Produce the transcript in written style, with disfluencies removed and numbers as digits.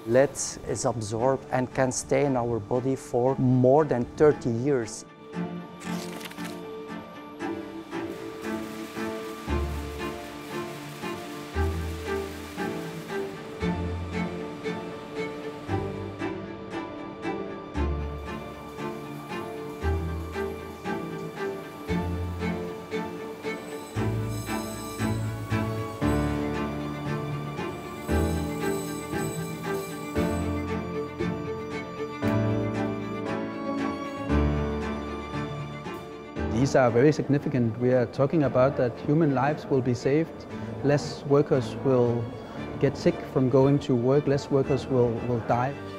Lead is absorbed and can stay in our body for more than 30 years. These are very significant. We are talking about that human lives will be saved, less workers will get sick from going to work, less workers will die.